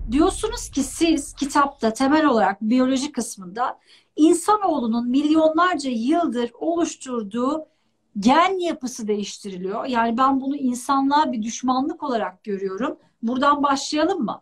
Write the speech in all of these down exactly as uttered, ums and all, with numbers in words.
Diyorsunuz ki siz kitapta temel olarak biyoloji kısmında insanoğlunun milyonlarca yıldır oluşturduğu gen yapısı değiştiriliyor. Yani ben bunu insanlığa bir düşmanlık olarak görüyorum. Buradan başlayalım mı?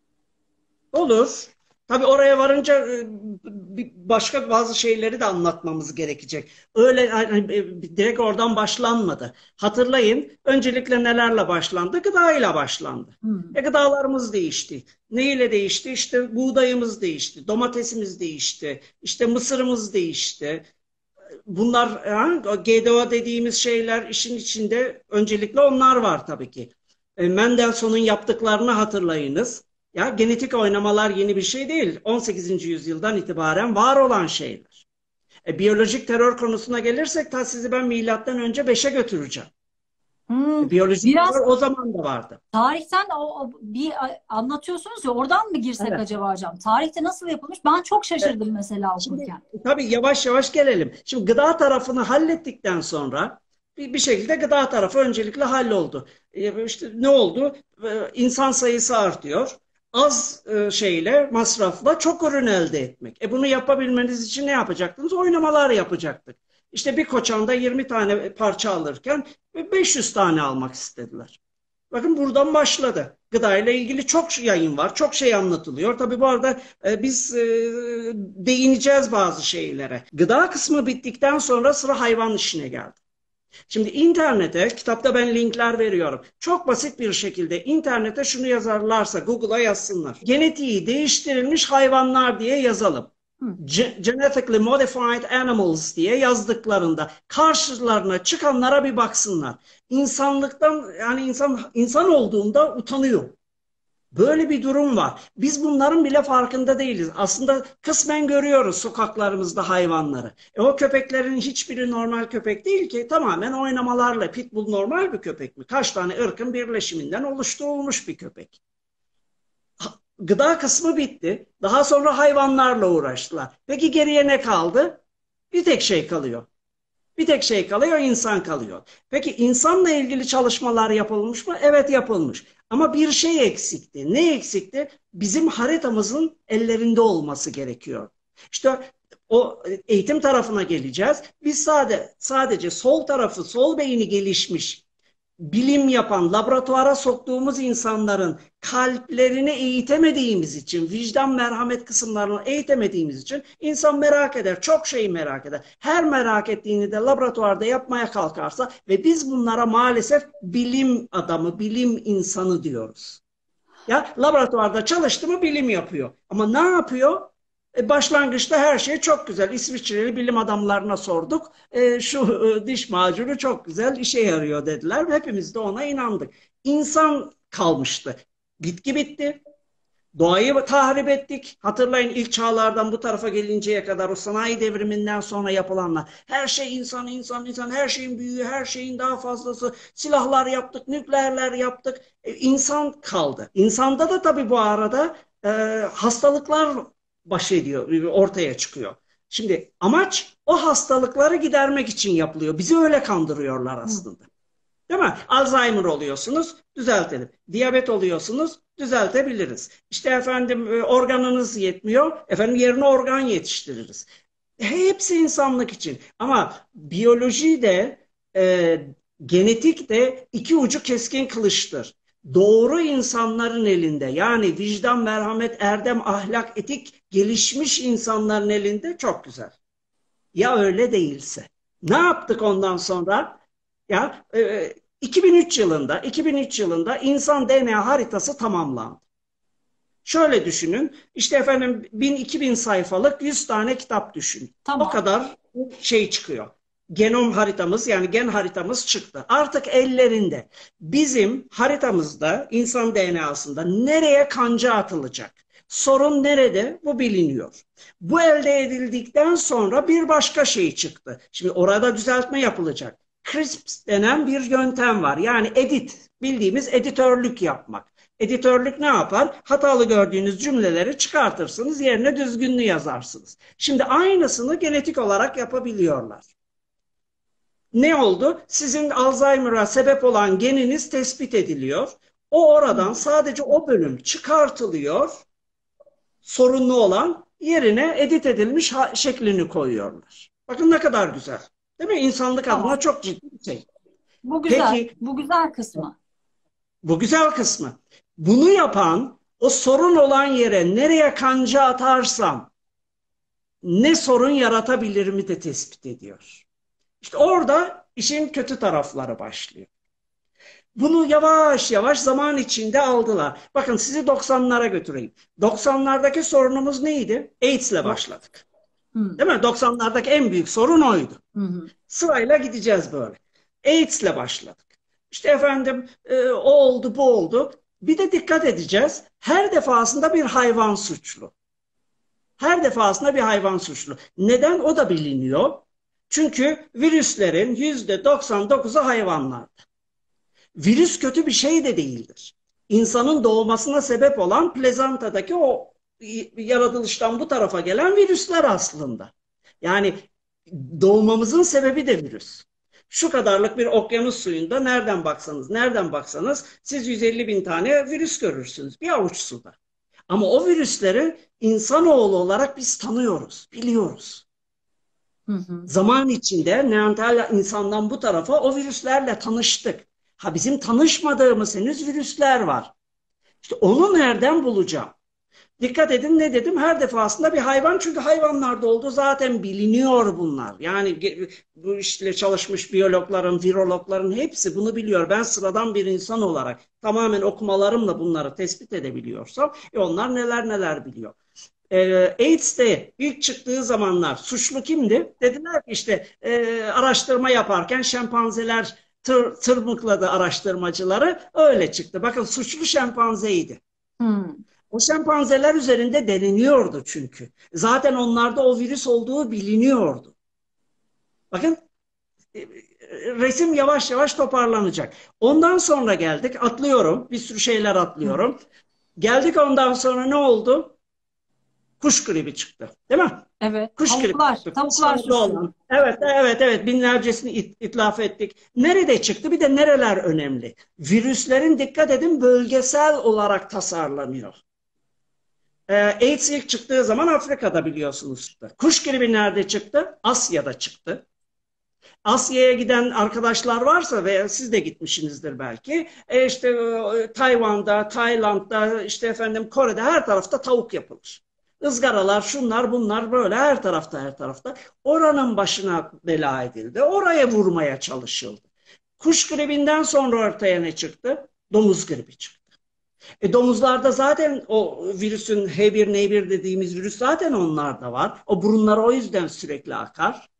Olur. Tabii oraya varınca e, bir- başka bazı şeyleri de anlatmamız gerekecek. Öyle hani, e, direkt oradan başlanmadı. Hatırlayın, öncelikle nelerle başlandı? Gıdayla başlandı. Hmm. E gıdalarımız değişti. Neyle değişti? İşte buğdayımız değişti, domatesimiz değişti, işte mısırımız değişti. Bunlar ha, G D O dediğimiz şeyler işin içinde öncelikle onlar var tabii ki. E, Mendelssohn'un yaptıklarını hatırlayınız. Ya genetik oynamalar yeni bir şey değil. on sekizinci yüzyıldan itibaren var olan şeyler. E, biyolojik terör konusuna gelirsek ta sizi ben milattan önce beşe götüreceğim. Hmm. E, biyolojik Biraz terör o zaman da vardı. tarihten o, o bir anlatıyorsunuz ya, oradan mı girsek Evet. acaba hocam? Tarihte nasıl yapılmış? Ben çok E, şaşırdım mesela Şimdi okurken. tabii yavaş yavaş gelelim. Şimdi gıda tarafını hallettikten sonra bir, bir şekilde gıda tarafı öncelikle halloldu. E, işte ne oldu? E, insan sayısı artıyor. Az e, şeyle, masrafla çok ürün elde etmek. E bunu yapabilmeniz için ne yapacaktınız? Oynamalar yapacaktık. İşte bir koçanda yirmi tane parça alırken beş yüz tane almak istediler. Bakın buradan başladı. Gıda ile ilgili çok yayın var, çok şey anlatılıyor. Tabii bu arada e, biz e, değineceğiz bazı şeylere. Gıda kısmı bittikten sonra sıra hayvan işine geldi. Şimdi internete, kitapta ben linkler veriyorum. Çok basit bir şekilde internete şunu yazarlarsa, Google'a yazsınlar. Genetiği değiştirilmiş hayvanlar diye yazalım. Hmm. Genetically modified animals diye yazdıklarında karşılarına çıkanlara bir baksınlar. İnsanlıktan yani insan insan olduğunda utanıyor. Böyle bir durum var. Biz bunların bile farkında değiliz. Aslında kısmen görüyoruz sokaklarımızda hayvanları. E o köpeklerin hiçbiri normal köpek değil ki. Tamamen oynamalarla. Pitbull normal bir köpek mi? Kaç tane ırkın birleşiminden oluşturulmuş bir köpek. Gıda kısmı bitti. Daha sonra hayvanlarla uğraştılar. Peki geriye ne kaldı? Bir tek şey kalıyor. Bir tek şey kalıyor, insan kalıyor. Peki insanla ilgili çalışmalar yapılmış mı? Evet, yapılmış. Ama bir şey eksikti. Ne eksikti? Bizim haritamızın ellerinde olması gerekiyor. İşte o eğitim tarafına geleceğiz. Biz sade, sadece sol tarafı, sol beyni gelişmiş bilim yapan, laboratuvara soktuğumuz insanların kalplerini eğitemediğimiz için, vicdan, merhamet kısımlarını eğitemediğimiz için insan merak eder, çok şeyi merak eder. Her merak ettiğini de laboratuvarda yapmaya kalkarsa ve biz bunlara maalesef bilim adamı, bilim insanı diyoruz. Ya laboratuvarda çalıştı mı bilim yapıyor. Ama ne yapıyor? E, başlangıçta her şey çok güzel. İsviçreli bilim adamlarına sorduk. E, şu e, diş macunu çok güzel işe yarıyor dediler. Hepimiz de ona inandık. İnsan kalmıştı. Bitki bitti. Doğayı tahrip ettik. Hatırlayın ilk çağlardan bu tarafa gelinceye kadar o sanayi devriminden sonra yapılanlar. Her şey insan, insan, insan. Her şeyin büyüğü, her şeyin daha fazlası. Silahlar yaptık, nükleerler yaptık. E, insan kaldı. İnsanda da tabii bu arada e, hastalıklar baş ediyor, ortaya çıkıyor. Şimdi amaç o hastalıkları gidermek için yapılıyor. Bizi öyle kandırıyorlar Hmm. aslında. Değil mi? Alzheimer oluyorsunuz, düzeltelim. Diyabet oluyorsunuz, düzeltebiliriz. İşte efendim e, organınız yetmiyor, efendim yerine organ yetiştiririz. Hepsi insanlık için. Ama biyoloji de e, genetik de iki ucu keskin kılıçtır. Doğru insanların elinde yani vicdan, merhamet, erdem, ahlak, etik gelişmiş insanların elinde çok güzel. Ya öyle değilse. Ne yaptık ondan sonra? Ya e, iki bin üç yılında iki bin üç yılında insan D N A haritası tamamlandı. Şöyle düşünün. İşte efendim bin iki bin sayfalık yüz tane kitap düşünün. O Tamam. kadar şey çıkıyor. Genom haritamız yani gen haritamız çıktı. Artık ellerinde. Bizim haritamızda insan D N A'sında nereye kanca atılacak? Sorun nerede? Bu biliniyor. Bu elde edildikten sonra bir başka şey çıktı. Şimdi orada düzeltme yapılacak. CRISPR denen bir yöntem var. Yani edit, bildiğimiz editörlük yapmak. Editörlük ne yapar? Hatalı gördüğünüz cümleleri çıkartırsınız, yerine düzgünlüğü yazarsınız. Şimdi aynısını genetik olarak yapabiliyorlar. Ne oldu? Sizin Alzheimer'a sebep olan geniniz tespit ediliyor. O oradan Hmm. sadece o bölüm çıkartılıyor. Sorunlu olan yerine edit edilmiş şeklini koyuyorlar. Bakın ne kadar güzel. Değil mi? İnsanlık adına Tamam. çok ciddi bir şey. Bu güzel. Peki Bu güzel kısmı. bu güzel kısmı. Bunu yapan o sorun olan yere nereye kanca atarsam ne sorun yaratabilir mi de tespit ediyor. İşte orada işin kötü tarafları başlıyor. Bunu yavaş yavaş zaman içinde aldılar. Bakın sizi doksanlara götüreyim. doksanlardaki sorunumuz neydi? AIDS'le başladık. Hmm. Değil mi? doksanlardaki en büyük sorun oydu. Hı hı. Sırayla gideceğiz böyle. AIDS'le başladık. İşte efendim e, o oldu bu oldu. Bir de dikkat edeceğiz. Her defasında bir hayvan suçlu. Her defasında bir hayvan suçlu. Neden? O da biliniyor. Çünkü virüslerin yüzde doksan dokuzu hayvanlarda. Virüs kötü bir şey de değildir. İnsanın doğmasına sebep olan plezantadaki o yaratılıştan bu tarafa gelen virüsler aslında. Yani doğmamızın sebebi de virüs. Şu kadarlık bir okyanus suyunda nereden baksanız, nereden baksanız siz yüz elli bin tane virüs görürsünüz bir avuç suda. Ama o virüsleri insanoğlu olarak biz tanıyoruz, biliyoruz. Hı hı. Zaman içinde Neandertal insandan bu tarafa o virüslerle tanıştık. Ha bizim tanışmadığımız henüz virüsler var. İşte onu nereden bulacağım? Dikkat edin ne dedim? Her defasında bir hayvan çünkü hayvanlarda olduğu zaten biliniyor bunlar. Yani bu işle çalışmış biyologların, virologların hepsi bunu biliyor. Ben sıradan bir insan olarak tamamen okumalarımla bunları tespit edebiliyorsam e onlar neler neler biliyor. Ee, AIDS'te ilk çıktığı zamanlar suçlu kimdi? Dediler ki işte e, araştırma yaparken şempanzeler tır, tırmıkladı araştırmacıları. Öyle çıktı. Bakın suçlu şempanzeydi. Hmm. O şempanzeler üzerinde deneniyordu çünkü. Zaten onlarda o virüs olduğu biliniyordu. Bakın e, resim yavaş yavaş toparlanacak. Ondan sonra geldik. Atlıyorum. Bir sürü şeyler Hı. atlıyorum. Geldik ondan sonra ne oldu? Kuş gribi çıktı. Değil mi? Evet. Kuş gribi Tavuklar. çıktı. Tavuklar Kuşlarda suçlu. olan. Evet, evet, evet. Binlercesini it itlaf ettik. Nerede çıktı? Bir de nereler önemli? Virüslerin dikkat edin bölgesel olarak tasarlanıyor. Ee, AIDS ilk çıktığı zaman Afrika'da biliyorsunuz çıktı. Kuş gribi nerede çıktı? Asya'da çıktı. Asya'ya giden arkadaşlar varsa veya siz de gitmişsinizdir belki. E işte e, Tayvan'da, Tayland'da, işte efendim Kore'de her tarafta tavuk yapılır. Izgaralar, şunlar, bunlar böyle her tarafta her tarafta. Oranın başına bela edildi. Oraya vurmaya çalışıldı. Kuş gribinden sonra ortaya ne çıktı? Domuz gribi çıktı. E domuzlarda zaten o virüsün H bir N bir dediğimiz virüs zaten onlarda var. O burunlar o yüzden sürekli akar.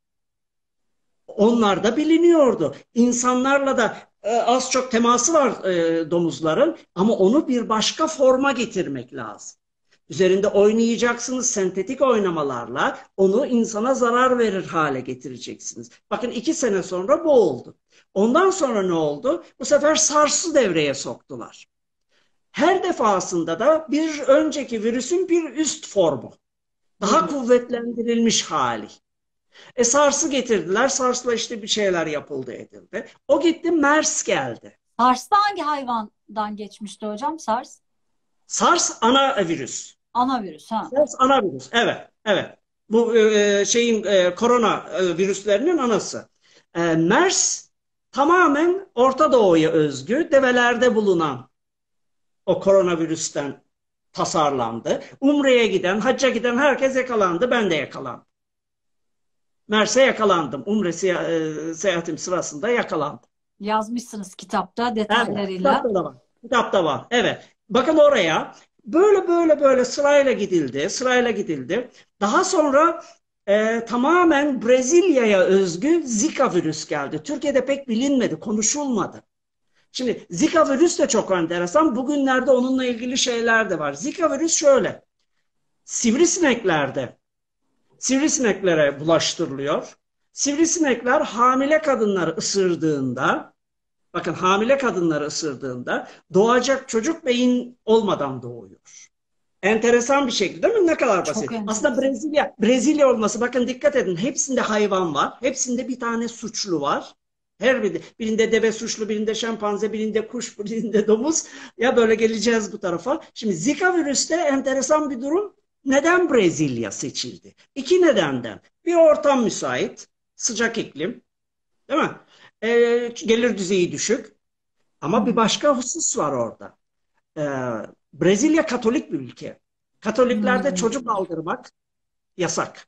Onlar da biliniyordu. İnsanlarla da e, az çok teması var e, domuzların ama onu bir başka forma getirmek lazım. Üzerinde oynayacaksınız sentetik oynamalarla onu insana zarar verir hale getireceksiniz. Bakın iki sene sonra bu oldu. Ondan sonra ne oldu? Bu sefer SARS'ı devreye soktular. Her defasında da bir önceki virüsün bir üst formu. Daha Geliyor. kuvvetlendirilmiş hali. E SARS'ı getirdiler. SARS'la işte bir şeyler yapıldı edildi. O gitti MERS geldi. SARS'ta hangi hayvandan geçmişti hocam? SARS? SARS ana virüs. Ana virüs ha. SARS ana virüs. Evet, evet. Bu e, şeyin e, korona e, virüslerinin anası. E, MERS tamamen Orta Doğu'ya özgü develerde bulunan o koronavirüsten tasarlandı. Umre'ye giden, hacca giden herkes yakalandı. Ben de yakalandım. MERS'e yakalandım. Umre e, seyahatim sırasında yakalandım. Yazmışsınız kitapta Evet, detaylarıyla. kitapta da var. Kitapta var. Evet. Bakın oraya böyle böyle böyle sırayla gidildi. Sırayla gidildi. Daha sonra e, tamamen Brezilya'ya özgü Zika virüs geldi. Türkiye'de pek bilinmedi, konuşulmadı. Şimdi Zika virüs de çok enteresan. Bugünlerde onunla ilgili şeyler de var. Zika virüs şöyle. Sivrisineklerde sivrisineklere bulaştırılıyor. Sivrisinekler hamile kadınları ısırdığında, bakın hamile kadınları ısırdığında doğacak çocuk beyin olmadan doğuyor. Enteresan bir şekilde değil mi? Ne kadar Çok basit. Aslında enteresan. Brezilya, Brezilya olması bakın dikkat edin hepsinde hayvan var. Hepsinde bir tane suçlu var. Her biri, birinde deve suçlu, birinde şempanze, birinde kuş, birinde domuz. Ya böyle geleceğiz bu tarafa. Şimdi Zika virüste enteresan bir durum. Neden Brezilya seçildi? İki nedenden. Bir ortam müsait, sıcak iklim, değil mi? Ee, gelir düzeyi düşük. Hı Ama bir hı. başka husus var orada. Ee, Brezilya Katolik bir ülke. Katoliklerde çocuk Hmm. aldırmak yasak.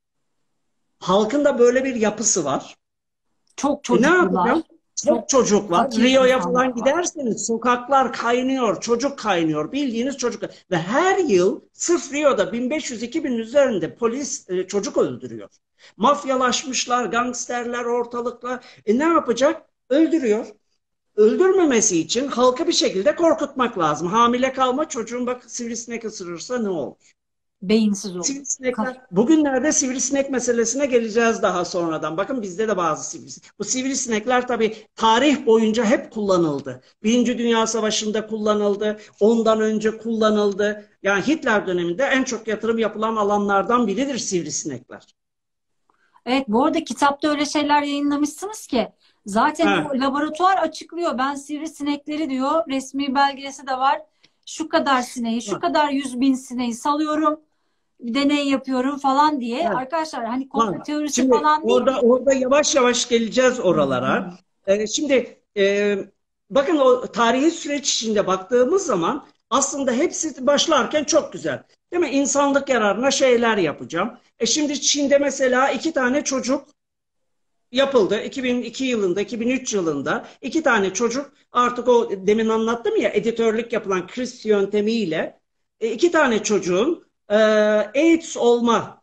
Halkın da böyle bir yapısı var. Çok E ne çocuklular, yapacağım? Çok çok çocuk var. fakir Rio'ya falan insanlar var. giderseniz sokaklar kaynıyor, çocuk kaynıyor. Bildiğiniz çocuk. Ve her yıl sırf Rio'da bin beş yüz iki bin üzerinde polis e, çocuk öldürüyor. Mafyalaşmışlar, gangsterler ortalıklar. E ne yapacak? Öldürüyor. Öldürmemesi için halkı bir şekilde korkutmak lazım. Hamile kalma, çocuğun bak sivrisinek ısırırsa ne olur? Beyinsiz olur. Kaf- Sivrisinekler. Bugünlerde sivrisinek meselesine geleceğiz daha sonradan. Bakın bizde de bazı sivrisinek. Bu sivrisinekler tabii tarih boyunca hep kullanıldı. Birinci Dünya Savaşı'nda kullanıldı. Ondan önce kullanıldı. Yani Hitler döneminde en çok yatırım yapılan alanlardan biridir sivrisinekler. Evet, bu arada kitapta öyle şeyler yayınlamışsınız ki zaten o Ha, laboratuvar açıklıyor. Ben sivrisinekleri diyor, resmi belgesi de var. Şu kadar sineği, şu var, kadar yüz bin sineği salıyorum, deney yapıyorum falan diye. var. Arkadaşlar hani komplo Var. teorisi Şimdi falan değil. orada orada yavaş yavaş geleceğiz Hı oralara. hı. Ee, şimdi e, bakın o tarihi süreç içinde baktığımız zaman aslında hepsi başlarken çok güzel. Değil mi? İnsanlık yararına şeyler yapacağım. E şimdi Çin'de mesela iki tane çocuk yapıldı. iki bin iki yılında, iki bin üç yılında iki tane çocuk artık o demin anlattım ya editörlük yapılan CRISPR yöntemiyle e, iki tane çocuğun e, AIDS olma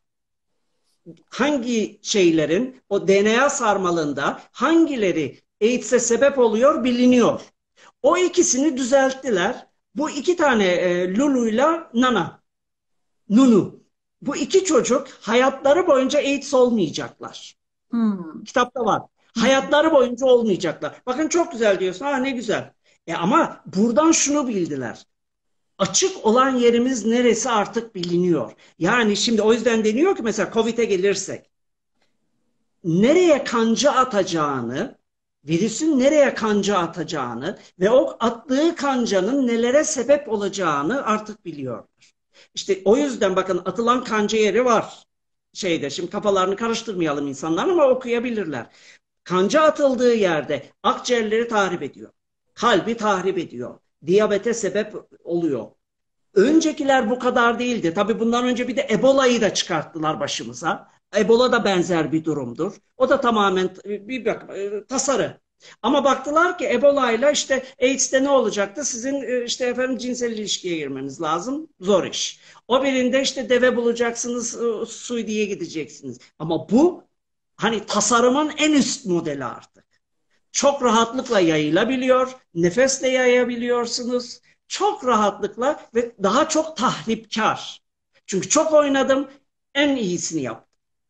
hangi şeylerin o D N A sarmalında hangileri AIDS'e sebep oluyor biliniyor. O ikisini düzelttiler. Bu iki tane e, Lulu'yla Nana, Nunu. Bu iki çocuk hayatları boyunca AIDS olmayacaklar. Hmm. Kitapta var. Hı hı. Hayatları boyunca olmayacaklar. Bakın çok güzel diyorsun. Ha ne güzel. E ama buradan şunu bildiler. Açık olan yerimiz neresi artık biliniyor. Yani şimdi o yüzden deniyor ki mesela Covid'e gelirsek nereye kanca atacağını, virüsün nereye kanca atacağını ve o attığı kancanın nelere sebep olacağını artık biliyorlar. İşte o yüzden bakın atılan kanca yeri var. Şeyde şimdi kafalarını karıştırmayalım insanlar ama okuyabilirler. Kanca atıldığı yerde akciğerleri tahrip ediyor. Kalbi tahrip ediyor. Diyabete sebep oluyor. Öncekiler bu kadar değildi. Tabii bundan önce bir de Ebola'yı da çıkarttılar başımıza. Ebola da benzer bir durumdur. O da tamamen bir bak, e, tasarı. Ama baktılar ki Ebola'yla işte AIDS'te ne olacaktı? Sizin e, işte efendim cinsel ilişkiye girmeniz lazım. Zor iş. O birinde işte deve bulacaksınız, e, Suudi'ye gideceksiniz. Ama bu hani tasarımın en üst modeli artık. Çok rahatlıkla yayılabiliyor, nefesle yayabiliyorsunuz. Çok rahatlıkla ve daha çok tahripkar. Çünkü çok oynadım, en iyisini yaptım.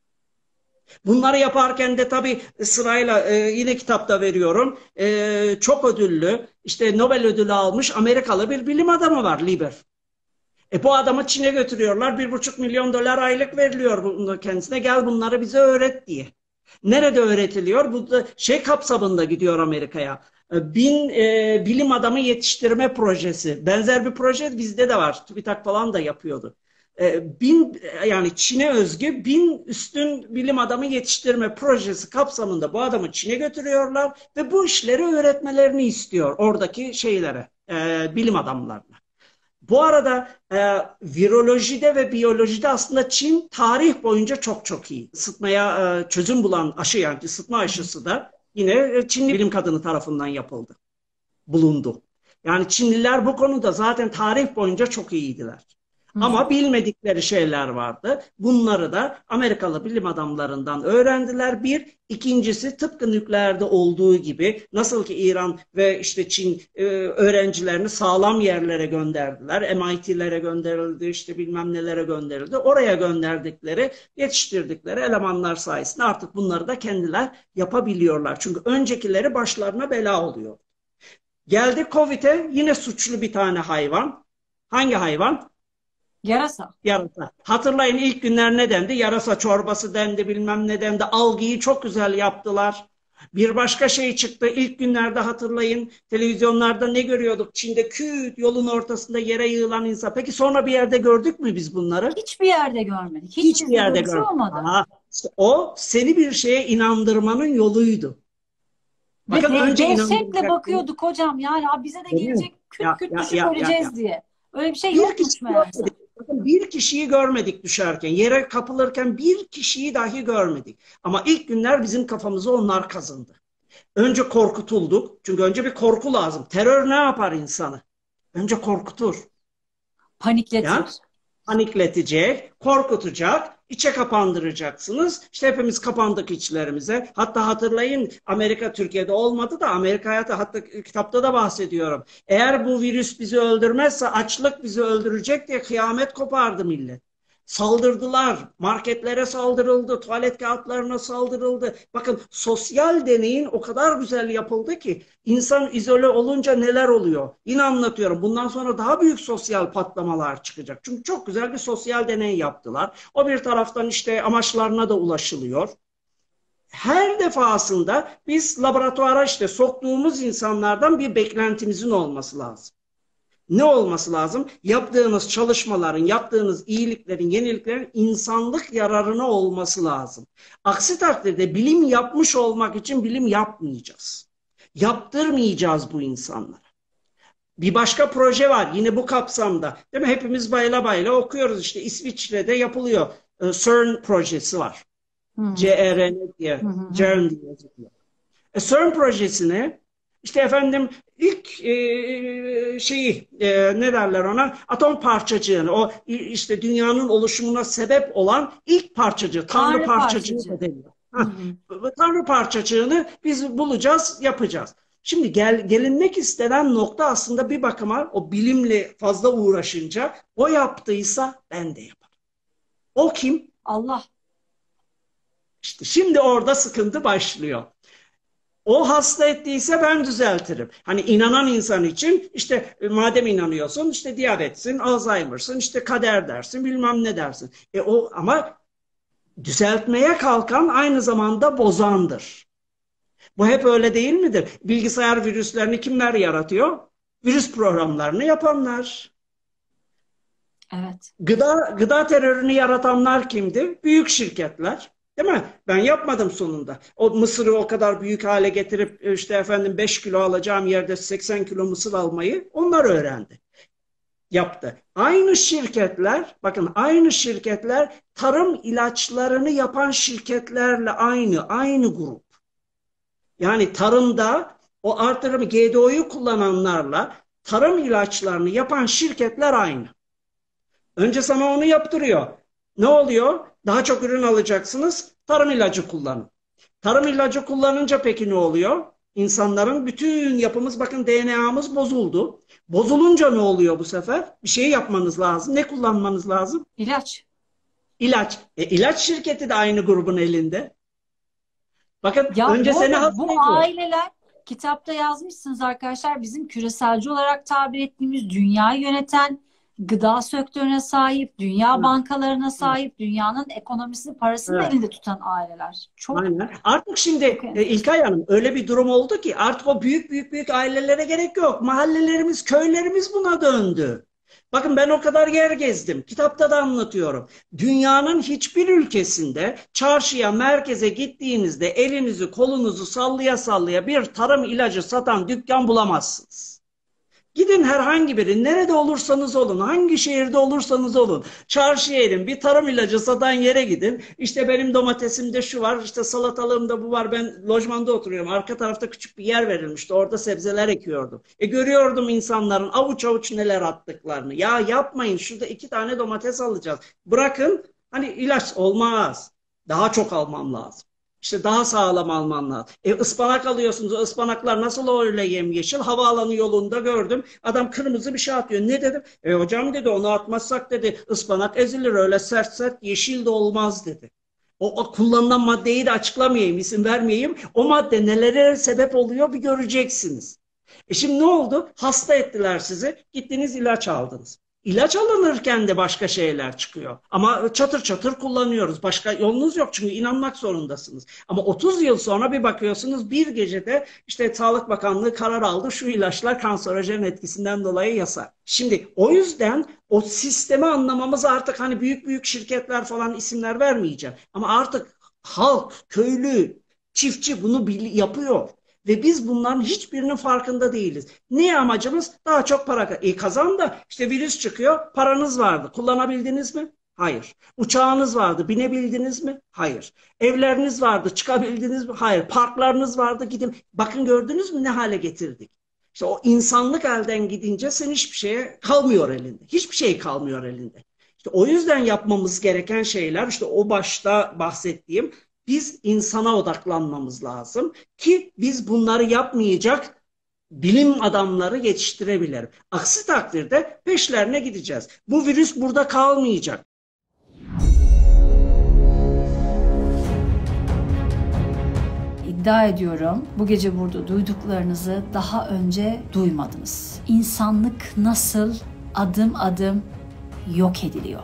Bunları yaparken de tabii sırayla e, yine kitapta veriyorum. E, çok ödüllü, işte Nobel ödülü almış Amerikalı bir bilim adamı var, Lieber. E bu adamı Çin'e götürüyorlar. Bir buçuk milyon dolar aylık veriliyor kendisine. Gel bunları bize öğret diye. Nerede öğretiliyor? Bu da şey kapsamında gidiyor Amerika'ya. E, Bin e, bilim adamı yetiştirme projesi. Benzer bir proje bizde de var. TÜBİTAK falan da yapıyordu. E, bin yani Çin'e özgü bin üstün bilim adamı yetiştirme projesi kapsamında bu adamı Çin'e götürüyorlar ve bu işleri öğretmelerini istiyor oradaki şeylere, e, bilim adamlarına. Bu arada e, virolojide ve biyolojide aslında Çin tarih boyunca çok çok iyi. Isıtmaya e, çözüm bulan aşı yani ısıtma aşısı da yine e, Çinli bilim kadını tarafından yapıldı, bulundu. Yani Çinliler bu konuda zaten tarih boyunca çok iyiydiler. Hı hı. Ama bilmedikleri şeyler vardı. Bunları da Amerikalı bilim adamlarından öğrendiler. Bir, ikincisi tıpkı nükleerde olduğu gibi nasıl ki İran ve işte Çin e, öğrencilerini sağlam yerlere gönderdiler. M I T'lere gönderildi, işte bilmem nelere gönderildi. Oraya gönderdikleri, yetiştirdikleri elemanlar sayesinde artık bunları da kendiler yapabiliyorlar. Çünkü öncekileri başlarına bela oluyor. Geldi Covid'e yine suçlu bir tane hayvan. Hangi hayvan? Yarasa. Yarasa. Hatırlayın ilk günler ne dendi? Yarasa çorbası dendi, bilmem ne dendi. Algıyı çok güzel yaptılar. Bir başka şey çıktı. İlk günlerde hatırlayın, televizyonlarda ne görüyorduk? Çin'de küt yolun ortasında yere yığılan insan. Peki sonra bir yerde gördük mü biz bunları? Hiçbir yerde görmedik. Hiç Hiçbir bizde yerde böyle bir şey görmedik. olmadı. Aa, işte o seni bir şeye inandırmanın yoluydu. Ve Bakın de önce dehşetle inandıracaksınız. bakıyorduk hocam. Yani "Aa, bize de Değil mi? gelecek, küt Ya, küt ya, düşüp ya, ya, ya. öleceğiz" diye. Öyle bir şey Bir kişi yokmuş meğerse. görmedik. Bakın bir kişiyi görmedik düşerken. Yere kapılırken bir kişiyi dahi görmedik. Ama ilk günler bizim kafamızı onlar kazındı. Önce korkutulduk. Çünkü önce bir korku lazım. Terör ne yapar insanı? Önce korkutur. Panikletir. Ya panikletecek, korkutacak, içe kapandıracaksınız. İşte hepimiz kapandık içlerimize. Hatta hatırlayın, Amerika Türkiye'de olmadı da Amerika hayatı, hatta kitapta da bahsediyorum. Eğer bu virüs bizi öldürmezse açlık bizi öldürecek diye kıyamet kopardı millet. Saldırdılar, marketlere saldırıldı, tuvalet kağıtlarına saldırıldı. Bakın sosyal deneyin o kadar güzel yapıldı ki insan izole olunca neler oluyor? Yine anlatıyorum. Bundan sonra daha büyük sosyal patlamalar çıkacak. Çünkü çok güzel bir sosyal deney yaptılar. O bir taraftan işte amaçlarına da ulaşılıyor. Her defasında biz laboratuvara işte soktuğumuz insanlardan bir beklentimizin olması lazım. Ne olması lazım? Yaptığınız çalışmaların, yaptığınız iyiliklerin, yeniliklerin insanlık yararına olması lazım. Aksi takdirde bilim yapmış olmak için bilim yapmayacağız. Yaptırmayacağız bu insanlara. Bir başka proje var yine bu kapsamda. Değil mi? Hepimiz bayla bayla okuyoruz işte İsviçre'de yapılıyor. Ee, CERN projesi var. Hı hı. C E R N diye, Hı hı. CERN diye yazılıyor. E, CERN projesini işte efendim ilk e, şeyi e, ne derler ona atom parçacığını o işte dünyanın oluşumuna sebep olan ilk parçacığı Tanrı, Tanrı parçacığı parçacı. da deniyor. Hı Ha, hı. Tanrı parçacığını biz bulacağız, yapacağız. Şimdi gel, gelinmek istenen nokta aslında bir bakıma o bilimle fazla uğraşınca o yaptıysa ben de yaparım. O kim? Allah. İşte şimdi orada sıkıntı başlıyor. O hasta ettiyse ben düzeltirim. Hani inanan insan için işte e, madem inanıyorsun işte diyabetsin, Alzheimer'sın, işte kader dersin, bilmem ne dersin. E o ama düzeltmeye kalkan aynı zamanda bozandır. Bu hep öyle değil midir? Bilgisayar virüslerini kimler yaratıyor? Virüs programlarını yapanlar. Evet. Gıda, gıda terörünü yaratanlar kimdi? Büyük şirketler. Değil mi? Ben yapmadım sonunda. O mısırı o kadar büyük hale getirip işte efendim beş kilo alacağım yerde seksen kilo mısır almayı onlar öğrendi. Yaptı. Aynı şirketler, bakın aynı şirketler tarım ilaçlarını yapan şirketlerle aynı, aynı grup. Yani tarımda o artırım G D O'yu kullananlarla tarım ilaçlarını yapan şirketler aynı. Önce sana onu yaptırıyor. Ne oluyor? Daha çok ürün alacaksınız. Tarım ilacı kullanın. Tarım ilacı kullanınca peki ne oluyor? İnsanların bütün yapımız bakın D N A'mız bozuldu. Bozulunca ne oluyor bu sefer? Bir şey yapmanız lazım. Ne kullanmanız lazım? İlaç. İlaç. E, ilaç şirketi de aynı grubun elinde. Bakın Ya önce bu seni arada hasta bu ediyor. aileler kitapta yazmışsınız arkadaşlar bizim küreselci olarak tabir ettiğimiz dünyayı yöneten gıda sektörüne sahip, dünya Evet, bankalarına evet, sahip, dünyanın ekonomisini, parasını evet. elinde tutan aileler. Çok Aynen. Artık şimdi çok e, enteresan. İlkay Hanım öyle bir durum oldu ki artık o büyük büyük büyük ailelere gerek yok. Mahallelerimiz, köylerimiz buna döndü. Bakın ben o kadar yer gezdim. Kitapta da anlatıyorum. Dünyanın hiçbir ülkesinde çarşıya, merkeze gittiğinizde elinizi, kolunuzu sallaya sallaya bir tarım ilacı satan dükkan bulamazsınız. Gidin herhangi biri, nerede olursanız olun, hangi şehirde olursanız olun, çarşıya inin, bir tarım ilacı satan yere gidin. İşte benim domatesimde şu var, işte salatalığımda bu var. Ben lojmanda oturuyorum. Arka tarafta küçük bir yer verilmişti. Orada sebzeler ekiyordum. E görüyordum insanların avuç avuç neler attıklarını. Ya yapmayın, şurada iki tane domates alacağız. Bırakın, hani ilaç olmaz. Daha çok almam lazım. İşte daha sağlam alman lazım. E ıspanak alıyorsunuz. O ıspanaklar nasıl öyle yemyeşil? Havaalanı yolunda gördüm. Adam kırmızı bir şey atıyor. Ne dedim? E hocam dedi onu atmazsak dedi ıspanak ezilir öyle sert sert yeşil de olmaz dedi. O, o kullanılan maddeyi de açıklamayayım, isim vermeyeyim. O madde nelere sebep oluyor bir göreceksiniz. E şimdi ne oldu? Hasta ettiler sizi. Gittiniz ilaç aldınız. İlaç alınırken de başka şeyler çıkıyor. Ama çatır çatır kullanıyoruz. Başka yolunuz yok çünkü inanmak zorundasınız. Ama otuz yıl sonra bir bakıyorsunuz bir gecede işte Sağlık Bakanlığı karar aldı. Şu ilaçlar kanserojen etkisinden dolayı yasak. Şimdi o yüzden o sistemi anlamamız artık hani büyük büyük şirketler falan isimler vermeyeceğim. Ama artık halk, köylü, çiftçi bunu yapıyor. Ve biz bunların hiçbirinin farkında değiliz. Ne amacımız? Daha çok para. E kazan da işte virüs çıkıyor. Paranız vardı. Kullanabildiniz mi? Hayır. Uçağınız vardı. Binebildiniz mi? Hayır. Evleriniz vardı. Çıkabildiniz mi? Hayır. Parklarınız vardı. Gidin. Bakın gördünüz mü ne hale getirdik? İşte o insanlık elden gidince sen hiçbir şeye kalmıyor elinde. Hiçbir şey kalmıyor elinde. İşte o yüzden yapmamız gereken şeyler işte o başta bahsettiğim biz insana odaklanmamız lazım ki biz bunları yapmayacak bilim adamları yetiştirebilelim. Aksi takdirde peşlerine gideceğiz. Bu virüs burada kalmayacak. İddia ediyorum bu gece burada duyduklarınızı daha önce duymadınız. İnsanlık nasıl adım adım yok ediliyor?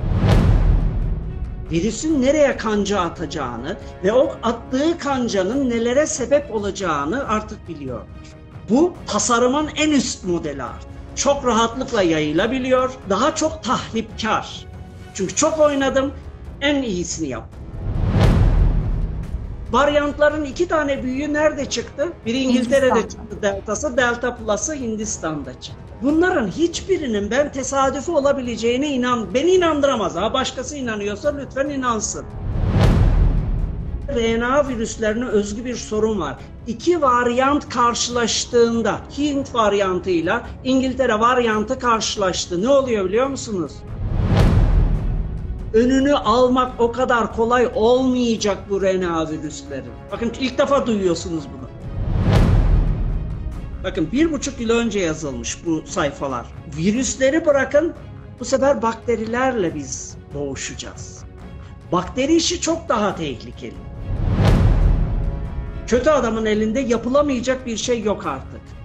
Virüsün nereye kanca atacağını ve o attığı kancanın nelere sebep olacağını artık biliyor. Bu tasarımın en üst modeli artık. Çok rahatlıkla yayılabiliyor, daha çok tahripkar. Çünkü çok oynadım, en iyisini yaptım. Varyantların iki tane büyüğü nerede çıktı? Biri İngiltere'de çıktı deltası, Delta Plus'ı Hindistan'da çıktı. Bunların hiçbirinin ben tesadüfi olabileceğine inan, beni inandıramaz. Ha başkası inanıyorsa lütfen inansın. R N A virüslerine özgü bir sorun var. İki varyant karşılaştığında Hint varyantıyla İngiltere varyantı karşılaştı. Ne oluyor biliyor musunuz? Önünü almak o kadar kolay olmayacak bu R N A virüsleri. Bakın ilk defa duyuyorsunuz bunu. Bakın bir buçuk yıl önce yazılmış bu sayfalar. Virüsleri bırakın, bu sefer bakterilerle biz boğuşacağız. Bakteri işi çok daha tehlikeli. Kötü adamın elinde yapılamayacak bir şey yok artık.